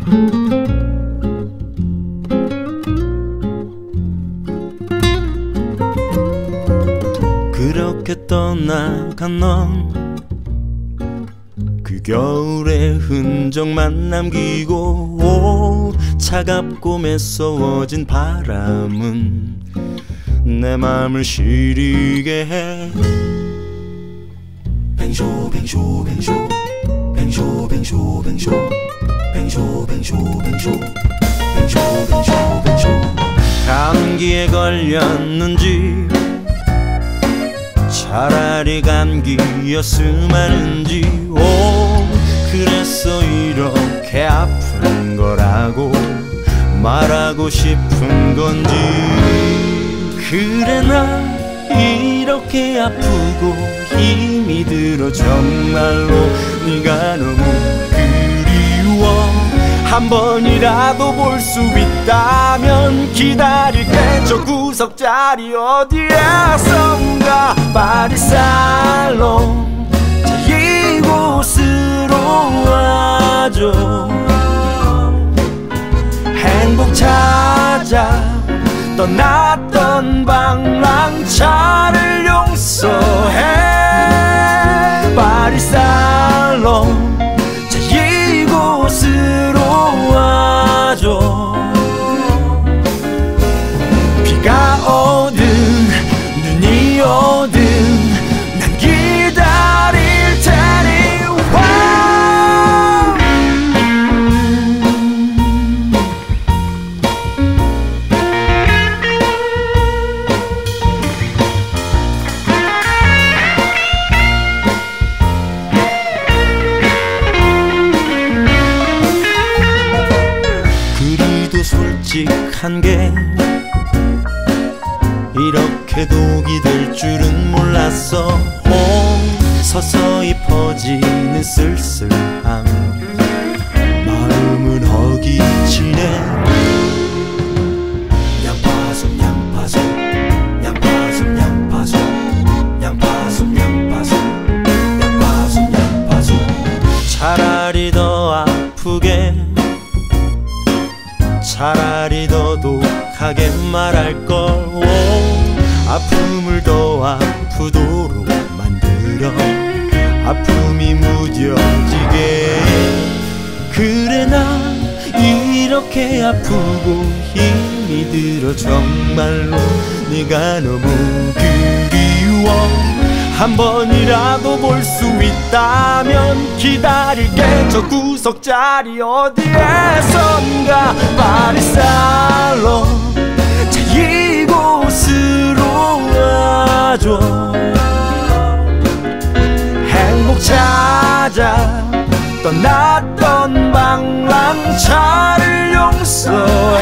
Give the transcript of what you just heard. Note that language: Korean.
그렇게 떠나간 넌 그 겨울의 흔적만 남기고 차갑고 매서워진 바람은 내 맘을 시리게 해. 뱅쇼 뱅쇼 뱅쇼 뱅쇼 뱅쇼 뱅쇼 뱅쇼 뱅쇼 뱅쇼 뱅쇼 뱅쇼 뱅쇼 감기에 걸렸는지 차라리 감기였으면 하는지 그래서 이렇게 아픈 거라고 말하고 싶은 건지. 그래 나 이렇게 아프고 힘이 들어 정말로 네가 너무 그리워. 한 번이라도 볼 수 있다면 기다릴게. 저 구석자리 어디에선가 파리살롱 자 이곳으로 와줘. 행복 찾아 떠났던 방랑차를 용서해. 파리살롱 자 이곳으로 와줘. 비가 오든 눈이 오든 난 기다릴 테니 솔직한 게 이렇게 독이 될 줄은 몰랐어. 서서히 퍼지는 쓸쓸함 마음은 허기지네. 양파솜 양파솜 양파솜 양파솜 양파솜 양파솜 양파솜 양파솜 차라리 더 아프게 차라리 더 독하게 말할걸. 아픔을 더 아프도록 만들어 아픔이 무뎌지게. 그래 나 이렇게 아프고 힘이 들어 정말로 네가 너무 그리워. 한 번이라도 볼 수 있다면 기다릴게. 저 구석자리 어디에선가 파리살롱 자 이곳으로 와줘. 행복 찾아 떠났던 방랑차를 용서해.